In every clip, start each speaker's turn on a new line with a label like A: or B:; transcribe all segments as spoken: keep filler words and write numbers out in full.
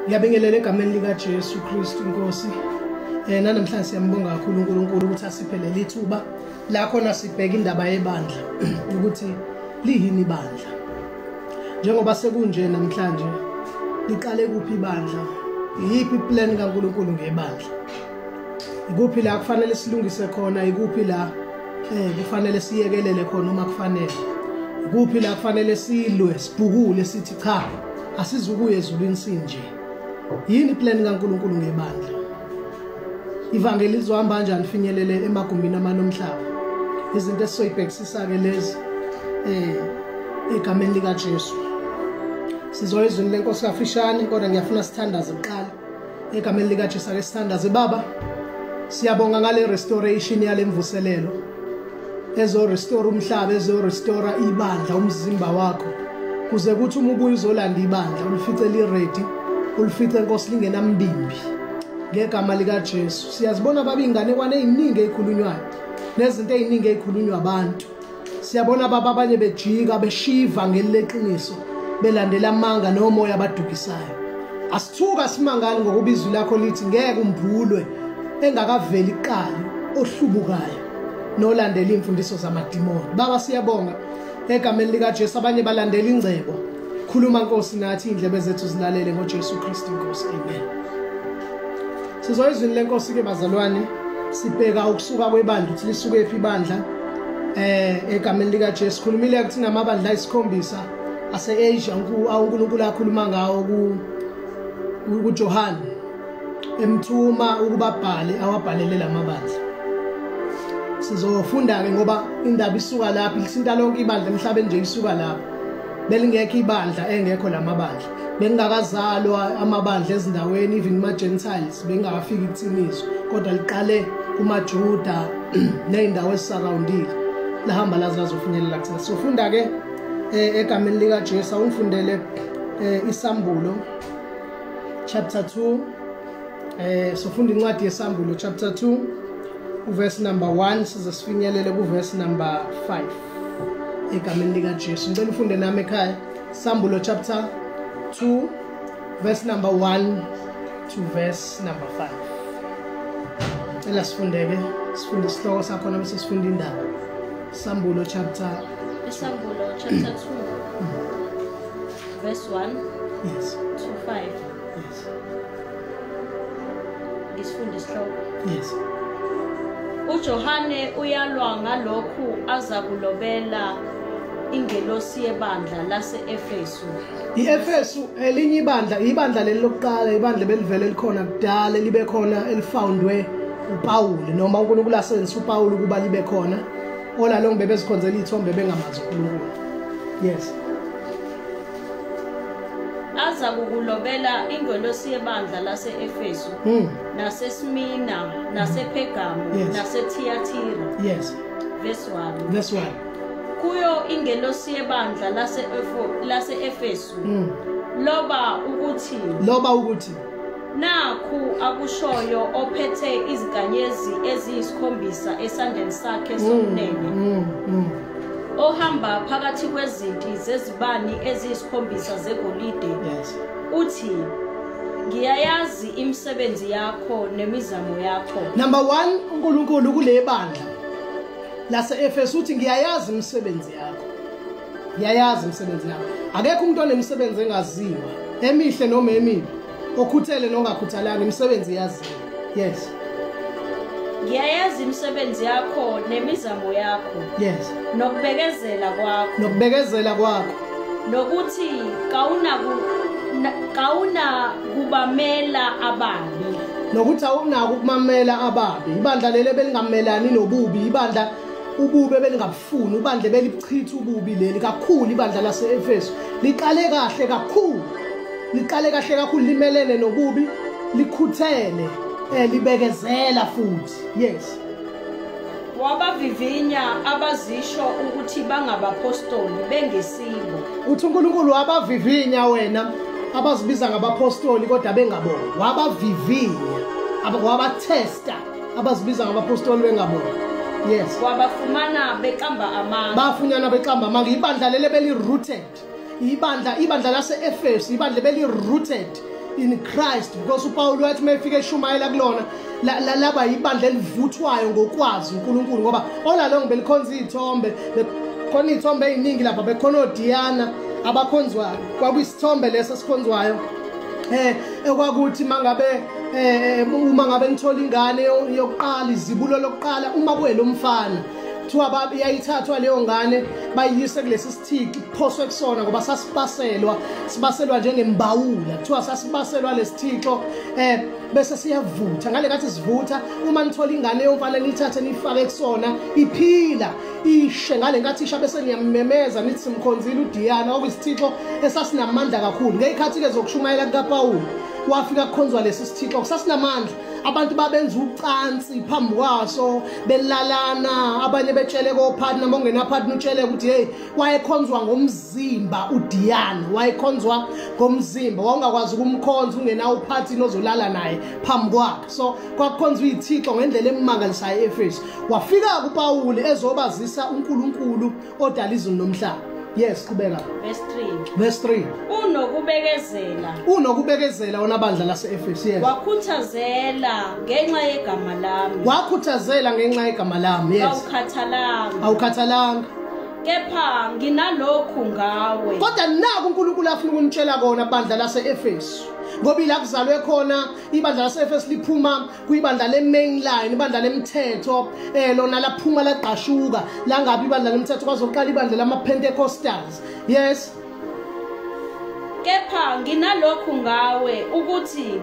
A: Ngiyabingelela egameni lika Jesu Kristu Inkosi. Eh namhlanje siyambonga kakhulu uNkulunkulu ukuthi asiphe lithuba la khona sibheka indaba yebandla ukuthi lihini ibandla. Njengoba sekunje namhlanje liqale kuphi ibandla? Yiphi iplan kaNkulunkulu ngebandla? Ikuphi la kufanele silungise khona, ikuphi la eh kufanele siyekelele khona uma kufanele. Ikuphi la kufanele silwe sibhukule sithi cha asizukuye ezulwini sinje. Yini plan kaNkulunkulu ngebandla? Ivangeli lizohamba kanjani finyelele emagumbini amanomhlaba? Izinto esizoyibhekisisa ke lezi eh egameni lika Jesu. Sizoyizwini lenkosi kafishane kodwa ngiyafuna sithandaze kuqala. Egameni lika Jesu ake sithandaze baba. Siyabonga ngale restoration yale mvuselelo. Ezo restore umhlaba, ezo restore ibandla umzimba wakho. Kuze kuthi uma ubuye uzolanda ibandla ulifice li ready, ulifice inkosi lingenambimbi. Ngegama lika Jesu siyazibona baba ingane kwane eziningi ezikhulunywayo nezinto eziningi ezikhulunywa abantu. Siyabona baba abanye bejika beshiva ngeleqiniso belandela amanga nomoya abadukisayo. Asithuka simangali ngokuba izwi lakho lithi ngeke umbhulwe engakaveli iqala ohlubukayo nolandela imfundiso zamadimoni. Baba siyabonga egameni lika Jesu abanye balandela ingcebo. Khuluma Nkosi nathi indlebe zethu zilalele ngoJesu Kristu Inkosi. Amen. Sizoyizwini lenkosi ke bazalwane sibheka ukusuka kwebandla ukuthi lisuke ephi ibandla eh egameni lika Jesu. Khulumile ukuthi namabandla ayisikhombisa ase-Asia uNkulunkulu akhuluma ngawo ku kuJohane emthuma ukubabhale awabhalele lamabandla. Sizofunda ke ngoba indaba isuka lapha lithinta lonke ibandla emhlabeni nje isuka lapha. Belingekho ibandla engekho lamabandla. Bengakazalwa amabandla ezindaweni even ma Gentiles bengakafiki ikuthiniso kodwa liqale kumaJuda neindawo ezisurroundile lahamba laze lazofinyelela kuthina. Sofunda ke egameni lika Jesu ungifundele isambulo chapter two eh sofunda incwadi yesambulo chapter two uverse number one size sifinyelele ku verse number five egameni lika Jesu. Ngicela ufunde nami ekhaya Sambulo chapter two verse number one to verse number five. Ela sifundeke sifunde isihloko sakho na bese sifunda indaba. Sambulo chapter
B: Sambulo chapter two verse one
A: yes
B: to five.
A: yes
B: Isifunde isihloko.
A: yes
B: uJohane uyalwa ngalokhu azakulobela ingelosi yebandla lase-Efesu.
A: iEfesu elinye ibandla ibandla leli lokuqala ibandla belivele likhona kudala libe khona elifoundwe uPaul noma uNkulunkulu asebenzisa uPaul ukuba libe khona ola lonke bebezikhonzela izithombe bengamazi uNkulunkulu. Yes.
B: Azakulobela ingelosi yebandla lase-Efesu
A: Mm.
B: naseSmina nasePergamo
A: Yes.
B: naseThiatira.
A: Yes.
B: Verse one.
A: That's one.
B: Kuyo ingelosi yebandla lase-Efo lase-Efesu
A: Mm.
B: loba ukuthi
A: Loba ukuthi
B: nakhu akushoyo ophethe iziganyezi eziyisikhombisa esandleni sakhe sokunene
A: Mm. Mm.
B: ohamba phakathi kwezinti zezibani eziyisikhombisa zegolide.
A: Yes.
B: Uthi ngiyayazi imisebenzi yakho nemizamo yakho.
A: Number one uNkulunkulu kule bandla lase-Efesu uthi ngiyayazi imisebenzi yakho. Ngiyayazi imisebenzi yakho. Akekho umuntu onemisebenzi engaziwa emihle noma emibi okhuthele nongakhuthalanga imisebenzi yaziwa. Yes.
B: Ngiyayazi imisebenzi yakho nemizamo yakho
A: Yes.
B: nokubekezela kwakho
A: Nokubekezela kwakho
B: nokuthi kawuna na- kawuna kubamela ababi.
A: nokuthi awunako ukumamela ababi. Ibandla leli belingamelani nobubi, ibandla ubube belingabufuni, ibandla belichitha ububi leli kakhulu. Ibandla lase-Efesu liqale kahle kakhulu, liqale kahle kakhulu limelene nobubi, likhuthele eh libekezela futhi. Yes.
B: Wabavivinya abazisho ukuthi bangabapostoli bengesibo.
A: Uthi uNkulunkulu wabavivinya wena abazibiza ngabapostoli kodwa bengabona. Wabavivinya, abawabathesta abazibiza ngabapostoli bengabona. Yes.
B: Wabafumana beqamba amanga.
A: Bafunyana beqamba amanga. Ibandla leli beli rooted. Ibandla ibandla lase-Efesu ibandla beli rooted in Christ, because uPaul wathi mayifika eshumayela kulona la laba ibandla elivuthwayo ngokwazi uNkulunkulu, ngoba olalonke belikhonza izithombe, bekhona izithombe eziningi lapha, bekhona oDiana abakhonzwayo, kwakuyisithombe leso sikhonzwayo eh ekwakuthi mangabe eh uma ngabe ngithola ingane yokuqala, izibulo lokuqala, uma kuyelo mfana kuthiwa babi yayithathwa leyo ngane bayiyise kulesi sithiki kuphoswe kusona, ngoba sasibaselwa sibaselwa njengembawula, kuthiwa sasibaselwa lesithixo eh bese siyavutha. Ngale kathi sivutha, uma nithola ingane yomfana nithathe nifake kusona, iphila ishe. Ngale nkathi isha bese niyamemeza nithi simkhonzile uDiana, okuyisithixo esasinamandla kakhulu. Ngekhathi ke zokushumayela kukaPaul wafika kukhonzwa lesi sithixo sasinamandla, abantu babenza ucansi phambi kwaso belalana, abanye betshele kophathi noma ongenaphathi utshele ukuthi hey wayekhonzwa ngomzimba uDiana, wayekhonzwa ngomzimba, wawungakwazi ukumkhonza ungenawo uphathi nozolala naye phambi kwakhe. So kwakukhonzwa izithixo ngendlela emangalisayo eEfesu. Wafika kuPaul ezobazisa uNkulunkulu odala izulu nomhlaba. Yes, qhubeka.
B: Verse three.
A: Verse three.
B: Unokubekezela.
A: Unokubekezela wona bandla lase-Efesu. Yes.
B: Wakhuthazela ngenxa yegama lami.
A: Wakhuthazela ngenxa yegama lami. Yes.
B: Awukhathalanga.
A: Awukhathalanga.
B: Kepha nginalokhu ngawe.
A: Kodwa naku uNkulunkulu afuna ukunitshela kona bandla lase-Efesu. Ngoba ila kuzalwe khona ibandla lase-Efesu liphuma kuyibandla le-mainline, ibandla lemthetho eh lona laphuma laqashuka la ngabe ibandla lemthetho kwazoqala ibandla lama-Pentecostals. Yes.
B: Kepha nginalokhu ngawe ukuthi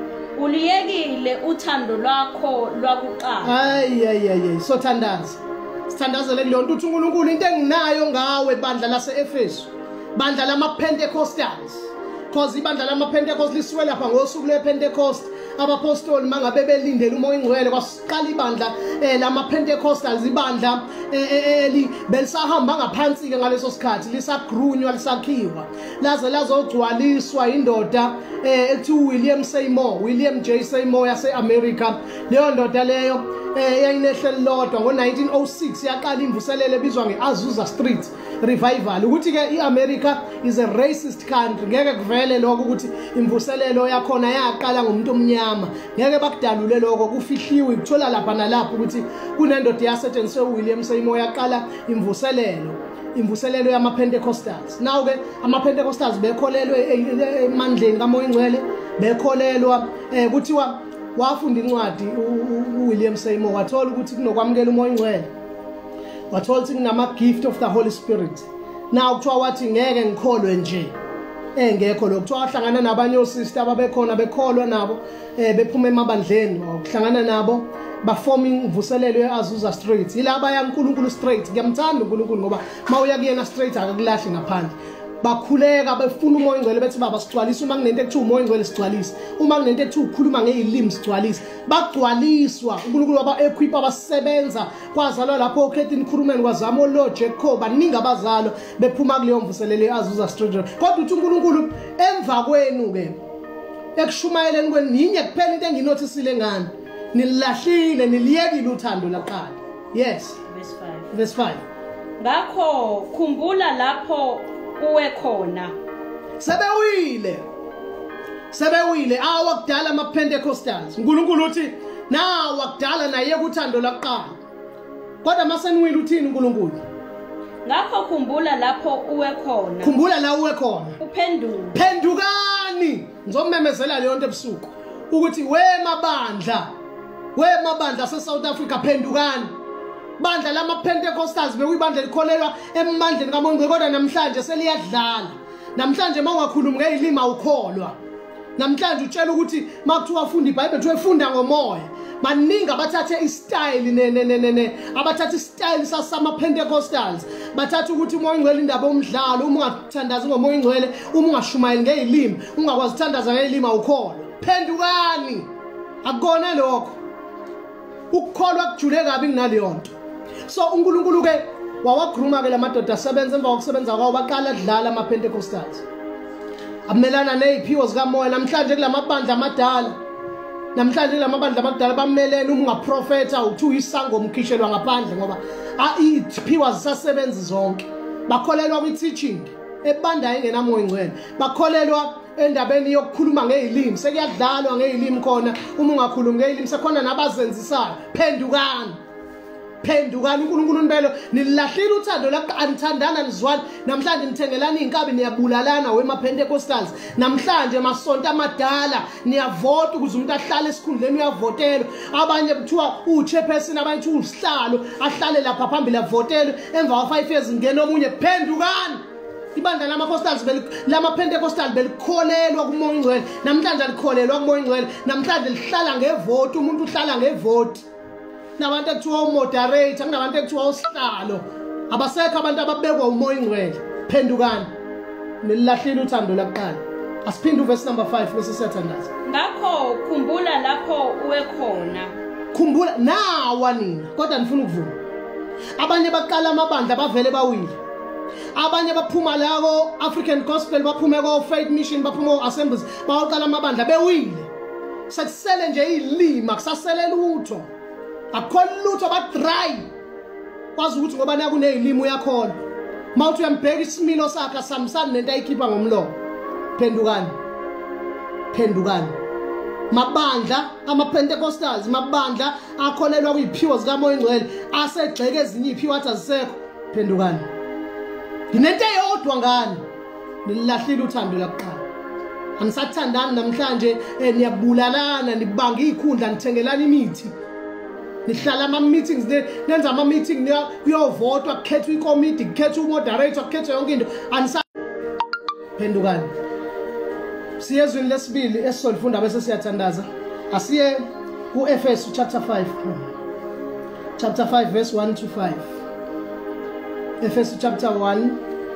B: uliyekile uthando lwakho lwakuqala.
A: Hayi hayi hayi so thandaza. Sithandazele kulonto uthi uNkulunkulu into enginayo ngawe bandla lase-Efesu, bandla lama-Pentecostals. Because ibandla lama-Pentecost lisuke lapha ngosuku le-Pentecost, abapostoli mangabe belindele umoya ingcwele kwasiqala ibandla eh lama-Pentecostals, ibandla eli belisahamba ngaphansi ke ngaleso sikhathi, lisagrunywa lisakhiwa laze lazogcwaliswa indoda eh ethi William Seymour, William J Seymour yase-America. Leyo ndoda leyo eh yayinehlelo lodwa ngo nineteen oh six yaqala imvuselelo ebizwa ngeAzusa Street Revival. Ukuthi ke iAmerica is a racist country, ngeke kuvele lokho ukuthi imvuselelo yakhona yaqala ngomuntu omnyama, ngeke bakudalule lokho, kufihliwe kuthola lapha nalapha ukuthi kunendoda yasetshenziswe uWilliam Seymour yaqala imvuselelo, imvuselelo yama-Pentecostals. Now ke ama-Pentecostals bekholelwe emandleni kaMoya Ingcwele, bekholelwa eh kuthiwa wafunda incwadi uWilliam Seymour wathola ukuthi kunokwamukela umoya ingcwele, wathola ukuthi kunama gift of the Holy Spirit. Now kuthiwa wathi ngeke ngikholwe nje engekho lokho, kuthiwa wahlangana nabanye osista ababekhona bekholwa nabo eh bephuma emabandleni, ukuhlangana nabo bafoma imvuselelo yeAzusa Street. Yilaba yaNkulunkulu straight, ngiyamthanda uNkulunkulu ngoba mawuya kuyena straight akakulahli ngaphandle. Bakhuleka befuna umoya ingcwele bethi baba sigcwalise, uma kunento ekuthiwa umoya ingcwele sigcwalise, uma kunento ekuthiwa ukhuluma ngezilimi sigcwalise. Bagcwaliswa uNkulunkulu waba equip abasebenza, kwazalwa lapho uKetin Khurumeni kwazama uLo Jacob, baningi abazalo bephuma kuleyo mvuselelo yeAzusa Street. Kodwa uthi uNkulunkulu emva kwenu ke ekushumayeleni kwenu ninye kuphela into enginothisile ngani, nilahlile niliyekile uthando laqala. Yes.
B: Verse five.
A: Verse five.
B: Ngakho khumbula lapho uwe khona.
A: Sebewile. Sebewile awakudala ama-Pentecostals. uNkulunkulu uthi nawo wakudala naye kuthando laqala. Kodwa maseniwile uthini uNkulunkulu?
B: Ngakho khumbula lapho uwe khona.
A: Khumbula la uwe khona.
B: Uphenduke.
A: Phendukani. Ngizomemezela leyo nto ebusuku ukuthi we mabandla, we mabandla se-South Africa phendukani. Bandla lama-Pentecostals bekuyibandla likholelwa emandleni kaMoya Ingcwele, kodwa namhlanje seliyadlala. Namhlanje mawungakhulumi ngezilimi awukholwa. Namhlanje utshela ukuthi makuthiwa ufunda iBhayibheli uthiwa ufunda ngomoya. Baningi abathathe istyle ne ne ne ne abathathe istyle sasama-Pentecostals, bathatha ukuthi umoya ingcwele indaba omdlalo, uma ungathandazi ngomoya ingcwele, uma ungashumayeli ngezilimi, ungakwazi ukuthandaza ngezilimi awukholwa. Phendukani. Akukona lokho. Ukukholwa kujule kabi kunaleyo nto. So uNkulunkulu ke wawagruma ke lamadoda asebenza, emva kokusebenza kwawo baqala adlala ama-Pentecostals, amelana neziphiwo zikamoya. Namhlanje kulamabandla amadala, namhlanje kulamabandla amadala bamelene, uma ungaprofetha uthi uyisango umkhishelwa ngaphandle, ngoba iziphiwo zisasebenzi zonke. Bakholelwa kwi-teaching ebandayo engenamoya ingcwele, bakholelwa endabeni yokukhuluma ngezilimi sekuyadlalwa ngezilimi khona uma ungakhulumi ngezilimi sekhona nabazenzisayo phendukani phendukani uNkulunkulu impela nilahlile uthando la anithandana nizwana namhlanje nithengelana izinkabi niyabulalana wemaPentecostals namhlanje masonto amadala niyavota ukuze umuntu ahlale esikhundleni uyavotelwa abanye kuthiwa uchairperson abanye kuthiwa usihlalo ahlale lapha phambili avotelwe emva kwa five years ngene omunye phendukani ibandla lamaPostals lamaPentecostal belikholelwa kuMoya Ingcwele namhlanje alikholelwa kuMoya Ingcwele namhlanje lihlala ngevote umuntu uhlala ngevote nabantu ekuthiwa uModerator kunabantu ekuthiwa usihlalo abasekho abantu ababekwa uMoya Ingcwele phendukani nililahlile uthando lakuqala asiphinde uverse number five bese siyathandaza
B: ngakho khumbula lapho uwe khona
A: khumbula nawa nina kodwa nifuna ukuvuma abanye baqala amabandla bavele bawile abanye baphuma la ko African Gospel baphume ko Faith Mission baphuma ko Assemblies baqala amabandla bewile sekusele nje izilima kusasele lutho akho lutho ba dry kwazi ukuthi ngoba naku nezilimi uyakhona mawuthi uyambheka isimilo sakhe samsana nento ayikhipha ngomlomo phendukani phendukani mabandla amaPentecostals mabandla akholelwa kuyiphiwo zikaMoya Ingcwele asegxeke ezinye iphiwo athi azisekho phendukani nginento eyodwa ngani nilahlile uthando lakuqala anisathandani namhlanje niyabulalana nibanga izikhundla nithengelana imithi nihlala ama meetings nenza ama meeting kuyovotwa kukhethwa ikomiti kukhethwa umoderator kukhethwa yonke into anisa phendukani siyezweni lesibili esisolifunda bese siyathandaza asiye ku Efesu chapter five chapter five verse one to five Efesu chapter one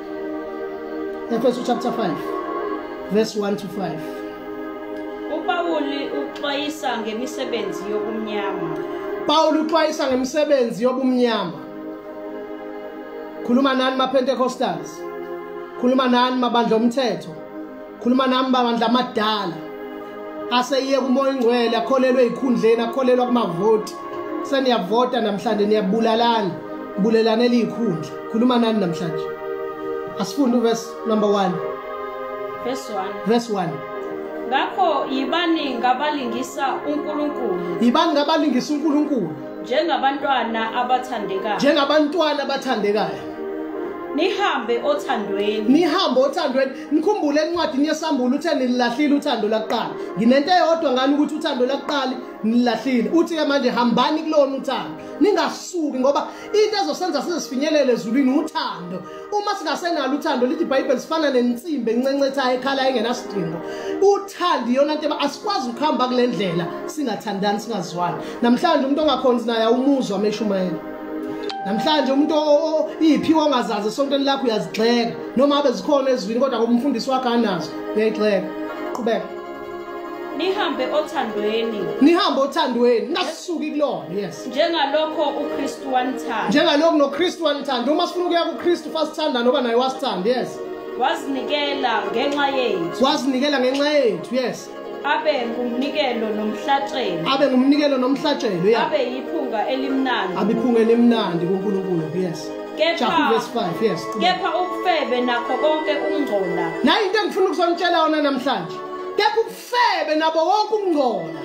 A: Efesu chapter five verse one to five
B: uPawuli uxwayisa ngemisebenzi yobumnyama
A: Paul uxwayisa ngemisebenzi yobumnyama khuluma nani maPentecostals khuluma nani mabandla omthetho khuluma nami babandla amadala aseye kuMoya Ingcwele akholelwe izikhundleni akholelwa kumavoti seniyavota namhlanje niyabulalana bulelana elikhundla khuluma nani namhlanje asifunde uverse number one
B: verse one
A: verse one
B: ngakho yibani ngabalingisa uNkulunkulu
A: yibani ngabalingisa uNkulunkulu
B: njengabantwana abathandekayo
A: njengabantwana abathandekayo
B: nihambe othandweni
A: nihambe othandweni nikhumbule encwadini yesambulo uthe nililahlile uthando lakuqala nginento eyodwa ngani ukuthi uthando lakuqala nililahlile uthi ke manje hambani kulona uthando ningasuki ngoba into ezosenza sizifinyelele ezulwini uthando uma singasenalo uthando lithi iBhayibheli sifana nensimbi encencethayo ekhala engenasidingo uthando iyona into asikwazi ukuhamba kule ndlela singathandani singazwani namhlanje umuntu ongakhonzi naye umuzwa ameshumayela namhlanje umuntu iphiwo ongazazi sontweni lakho uyazigxeka noma abe zikhona ezwini kodwa ngoba umfundisi wakhe anazo uyayigxeka qhubeka
B: nihambe othandweni
A: nihambe othandweni ngasuki kulona yes
B: njengalokho uKristu wanithanda
A: njengalokho noKristu wanithanda uma sifuna ukuya kuKristu fasithanda noba naye wasithanda yes
B: wazinikela ngenxa yethu
A: wazinikela ngenxa yethu yes
B: abe ngumnikelo nomhlatshelo
A: abe ngumnikelo nomhlatshelo yeah
B: abe yiphunga elimnandi
A: abe iphunga elimnandi kuNkulunkulu yes
B: kepha
A: verse five yes
B: kepha ukufebe nakho konke ukungcola
A: nayi into engifuna ukuzonitshela yona namhlanje kepha ukufebe nabo wonke ukungcola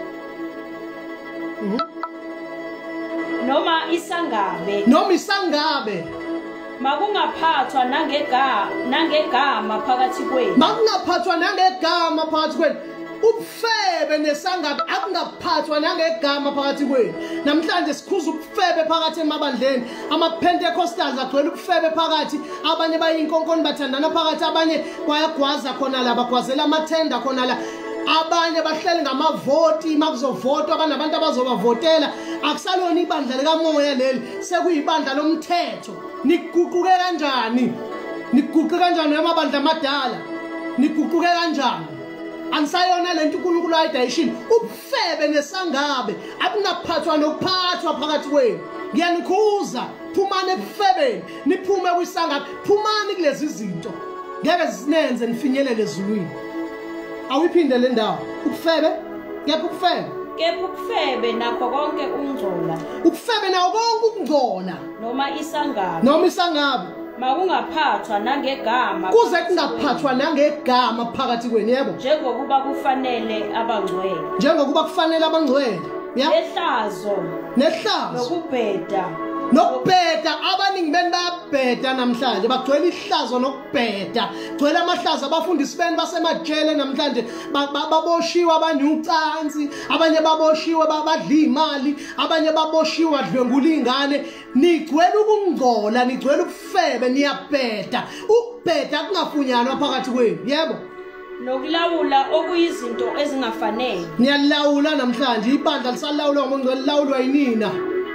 B: noma isangabe
A: noma isangabe
B: makungaphathwa nangegama nangegama phakathi kwenu
A: makungaphathwa nangegama phakathi kwenu ubufebe nesangabe akungaphathwa nangegama phakathi kwenu namhlanje sikhuza ubufebe phakathi emabandleni amaPentecostals agcwele ubufebe phakathi abanye bayinkonkoni bathandana phakathi abanye bayagwaza khona la bagwazela amathenda khona la abanye bahleli ngamavoti makuzovotwa banabantu abazobavotela akusalona ibandla likaMoya leli sekuyibandla lomthetho nikuguquke kanjani nikuguquke kanjani amabandla amadala nikuguquke kanjani anisayona lento uNkulunkulu ayidayishini ubufebe nesangabe akungaphathwa nokuphathwa phakathi kwenu ngiyanikhuza phumane ebufebeni niphume kwisangabe phumani kulezi zinto ngeke zinenze nifinyelele ezulwini awiphinde le ndawo ubufebe kepha ubufebe
B: kepha ukufebe nakho konke ukungcola
A: ubufebe nawo konke ukungcola
B: noma isangabe
A: noma isangabe
B: makungaphathwa nangegama
A: kuze kungaphathwa nangegama phakathi kwenu yebo
B: njengokuba kufanele abangcwele
A: njengokuba kufanele abangcwele ya
B: nehlazo
A: nehlazo
B: nokubheda
A: nokubheda abaningi beni bayabheda namhlanje bagcwele ihlazo nokubheda gcwele amahlazo abafundisi beni basemajele namhlanje baboshiwe abanye ucansi abanye baboshiwe babadla imali abanye baboshiwe adlwengula ingane nigcwele ukungcola nigcwele ukufebe niyabheda ukubheda kungafunyanwa phakathi kwenu yebo
B: nokulawula okuyizinto ezingafanele
A: niyalawula namhlanje ibandla lisalawulwa ngomngcwele lilawulwa yinina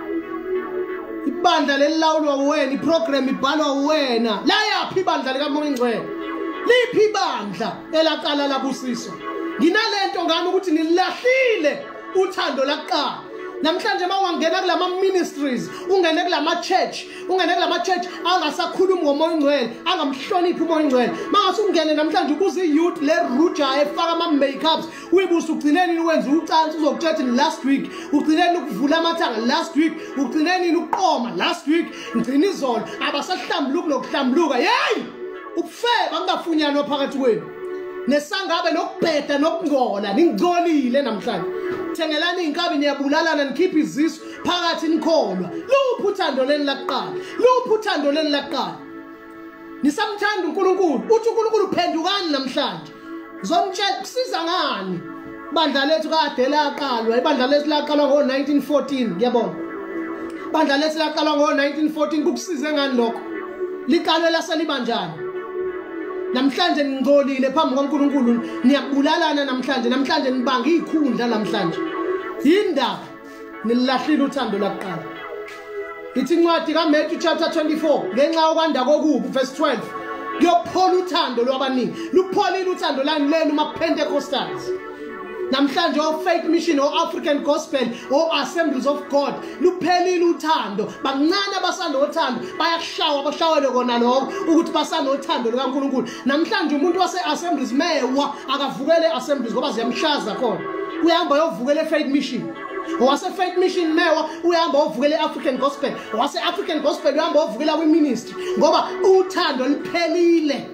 A: ibandla lelawulwa wena iprogram ibhalwa wena la yaphi ibandla likaMongcwele liphi ibandla elaqala labusiso nginalento ngani ukuthi nilahlile uthando laqala namhlanje mawangena kulama ministries ungene kulama church ungene kulama church angasakhulumi ngoMongcwele angamhloniphi uMongcwele mangase ungene namhlanje ubuza iyouth le ruja efaka ama makeups uyibuza ugcineni wenza ucansi uzokuthetha last week ugcineni ukuvula amathanga last week ugcineni ukuqoma last week ngcina izolo abasahlambuluka nokuhlambuluka hey ubufeba kungafunyanwa phakathi kwenu nesangabe nokubheda nokungcola ningcolile namhlanje thengelani inkabi niyabulalana nikhipha izisu phakathi nikholwa luphi uthando leni laqala luphi uthando leni laqala nisamthanda uNkulunkulu uthi uNkulunkulu uphendukani namhlanje ngizomtshela kusiza ngani bandla lethu kade laqalwa ibandla lethu laqalwa ngo nineteen fourteen ngiyabona bandla lethu laqalwa ngo nineteen fourteen kukusize ngani lokho liqalwe laselibanjani namhlanje ngingcolile phambi kwaNkulunkulu niyabulalana namhlanje namhlanje nibanga izikhundla namhlanje indaba nilahlile uthando laqala ithi incwadi kaMatthew chapter twenty-four ngenxa yokwanda kokubi verse twelve kuyophola uthando lwabaningi lupholile uthando lani lenu ma-Pentecostals namhlanje o Faith Mission o African Gospel o Assemblies of God luphelile uthando bancane abasanothando bayakushawa bashawele kona lokho ukuthi basanothando likaNkulunkulu namhlanje umuntu wase Assemblies mewa akavukele Assemblies ngoba ziyamshaza khona uyahamba yovukele Faith Mission wase Faith Mission mewa uyahamba ovukele African Gospel wase African Gospel uyahamba ovukela kwi ministry ngoba uthando liphelile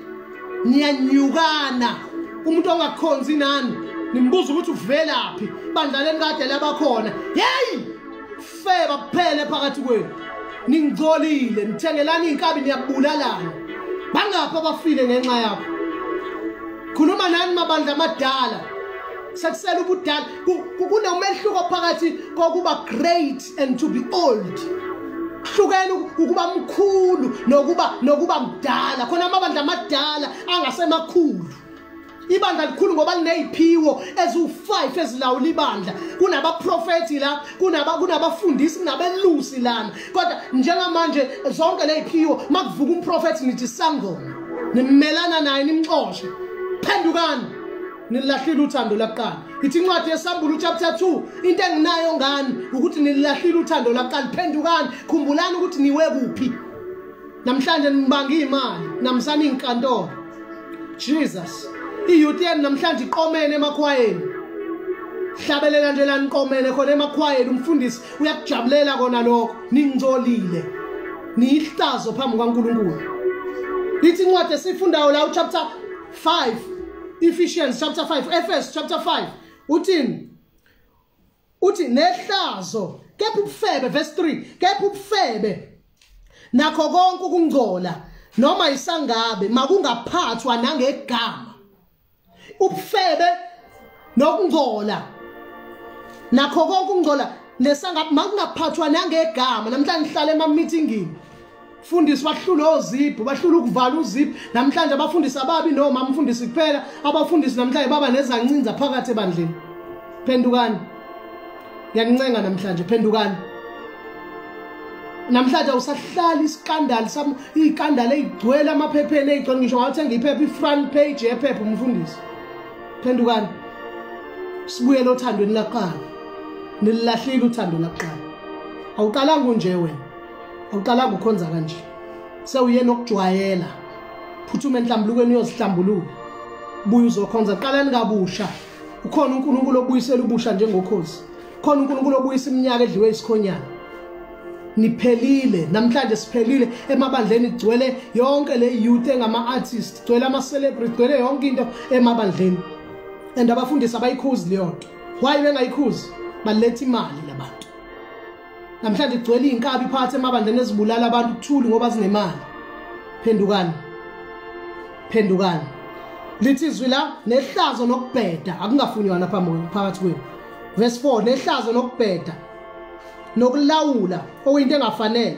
A: niyanyukana umuntu ongakhonzi nani nimbuza ukuthi uvelaphi bandla leni kade labakhona hey feba kuphele phakathi kwenu ningcolile nithengelana inkabi niyabulalana bangapha abafile ngenxa yakho khuluma nani mabandla amadala sekusela ubudala kunomehluko phakathi kokuba great and to be old hlukene ukuba mkhulu nokuba nokuba mdala khona amabandla amadala angasemakhulu ibandla likhulu ngoba lineziphiwo ezu five ezilawula ibandla kunabaprofeti la kunaba kunabafundisi kunabelusi lana kodwa njengamanje zonke leziphiwo makuvuka umprofeti nithi sangoma nimelana naye nimxoshe phendukani nilahlile uthando laqala ithi incwadi yesambulo chapter two into enginayo ngani ukuthi nilahlile uthando laqala phendukani khumbulani ukuthi niwe kuphi namhlanje nibanga imali namsana inkantolo Jesus iyouth yenu namhlanje iqomene emakhwayeni hlabelela nje la niqomene khona emakhwayeni umfundisi uyakujabulela kona lokho ningcolile niyihlazo phambi kwaNkulunkulu lithi incwadi esifundayo la chapter five Ephesians chapter five Ephesians chapter five uthini uthi nehlazo kepha ubufebe verse three kepha ubufebe nakho konke ukungcola noma isangabe makungaphathwa nangegama ubufebe nokungcola nakho konke ukungcola nesanga makungaphathwa nangegama namhlanje ngihlala ema meetingini fundisi bahlula ozipho bahlula ukuvala uzipho namhlanje abafundisi ababi noma umfundisi kuphela abafundisi namhlanje baba nezancinza phakathi ebandleni phendukani ngiyancenga namhlanje phendukani namhlanje usahlala iskandal sam ikandala ezigcwele amaphepheni ezigcwele ngisho ngawuthenga iphepha ifront page yephepha umfundisi phendukani sibuye lo thando laqala nilahlile uthando laqala awuqalanga nje wena awuqalanga ukhonza kanje sewuye nokujwayela phuthume enhlambulukweni uyozihlambuluka buye uzokhonza qalani kabusha ukhona uNkulunkulu obuyisela ubusha njengokhozi khona uNkulunkulu obuyisa iminyaka edliwe isikhonyana niphelile namhlanje siphelile emabandleni igcwele yonke le youth engama artists igcwele ama celebrity igcwele yonke into emabandleni and abafundisi abayikhuzi leyo nto why bengayikhuzi baletha imali labantu namhlanje igcwele inkabi phakathi emabandleni ezibulala abantu kuthuli ngoba zinemali phendukani phendukani lithi izwi la nehlazo nokubheda akungafunywana phakathi kwenu verse four nehlazo nokubheda nokulawula okuyinto engafanele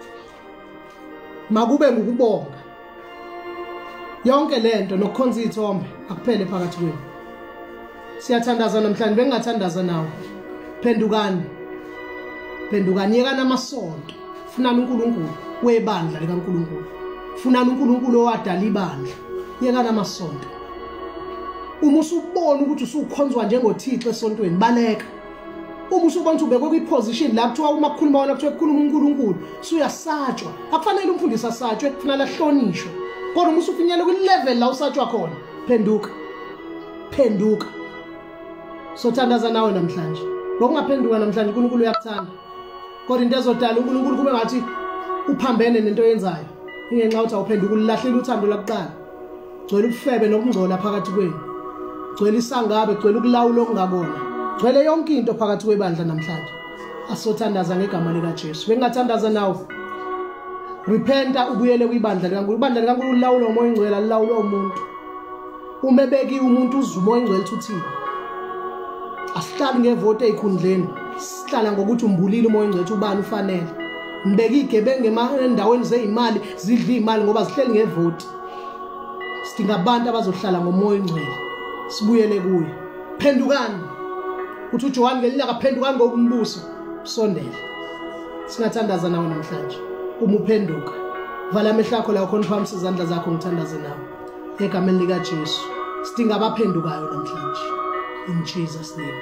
A: makube ngukubonga yonke lento nokukhonza izithombe akuphele phakathi kwenu siyathandaza namhlanje bengingathandaza nawe phendukani phendukani yekana amasonto funani uNkulunkulu webandla likaNkulunkulu funani uNkulunkulu owadala ibandla yekana amasonto uma usubona ukuthi usukhonzwa njengoThixo esontweni baleka uma usubona ukuthi ubekwe kwiposition la kuthiwa uma kukhuluma wona kuthiwa kukhuluma uNkulunkulu usuyasatshwa akufanele umfundisi asatshwe kufanele ahlonishwe kodwa uma usufinyele kwi level la usatshwa khona phenduka phenduka so thandaza nawe namhlanje ngokungaphenduka namhlanje uNkulunkulu uyakuthanda kodwa into ezodala uNkulunkulu kube ngathi uphambene nento yenzayo ingenxa ukuthi awuphenduka ulahlela uthando lakuqala gcwele ubufebe nokungcola phakathi kwenu gcwele isangabe gcwele ukulawula okungabona gcwele yonke into phakathi kwebandla namhlanje asothandaza ngegama lika Jesu bengathandaza nawe repenta ubuyele kwibandla likaNkulunkulu ibandla likaNkulunkulu lilawula umoya ingcwele lilawula umuntu uma ebeki umuntu uzuma umoya ingcwele uthini asihlali ngevote ezikhundleni sihlala ngokuthi umbulile umoya ingcwele ubani ufanele mbeka igebenge endaweni zeimali zidla imali ngoba zihleli ngevote sidinga abantu abazohlala ngomoya ingcwele sibuyele kuye phendukani uthi uJohn ngelinye akaphendukani ngokumbuso sondele singathandaza nawe namhlanje uma uphenduka vala amehlo akho la khona phambi izandla zakho ngithandaze nawe egameni lika Jesu sidinga abaphendukayo namhlanje in Jesus name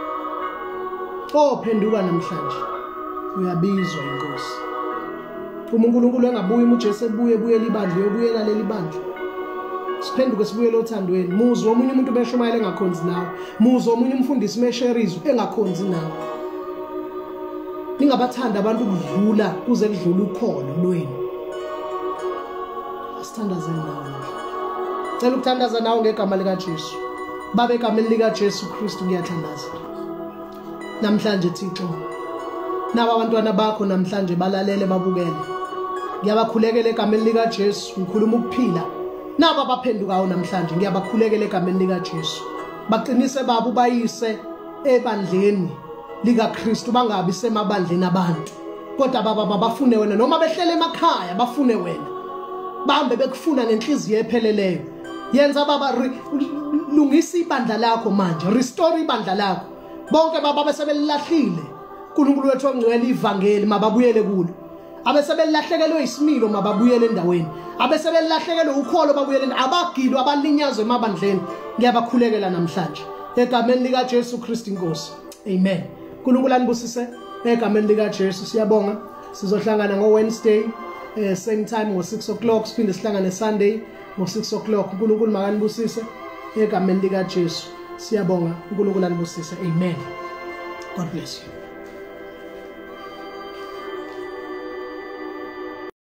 A: oh phenduka namhlanje uyabizwa inkosi uma uNkulunkulu engabuyi uJesu ebuye ebuye libandla uyobuyela leli bandla siphenduke sibuyele othandweni muzwa omunye umuntu beshumayela engakhonzi nawe muzwa omunye umfundisi mesherizwe engakhonzi nawe ningabathanda abantu ukudlula kuze kudlule ukholo lwenu asithandaze nawe cela ukuthandaza nawe ngegama lika Jesu babe egameni lika Jesu Kristu ngiyathandaza namhlanje Thixo naba abantwana bakho namhlanje balalele babukele ngiyabakhulekela egameni lika Jesu ngikhuluma ukuphila naba baphendukayo namhlanje ngiyabakhulekela egameni lika Jesu baqinise babo bayise ebandleni lika Kristu bangabi semabandleni abantu kodwa baba bafune wena noma behlele emakhaya bafune wena bahambe bekufuna nenhliziyo epheleleyo yenza baba lungisa ibandla lakho manje restore ibandla lakho bonke baba besebelahlile uNkulunkulu wethu ongcwele ivangeli mababuyele kulo abesebelahlekelwe isimilo mababuyele endaweni abesebelahlekelwe ukholo babuyele abagilo abalinyazwe emabandleni ngiyabakhulekela namhlanje egameni lika Jesu Kristu inkosi amen uNkulunkulu anibusise egameni lika Jesu siyabonga sizohlangana ngo Wednesday eh, same time ngo six o'clock siphinde sihlangane Sunday ngo six o'clock uNkulunkulu makanibusise egameni lika Jesu siyabonga uNkulunkulu anibusise amen God bless you.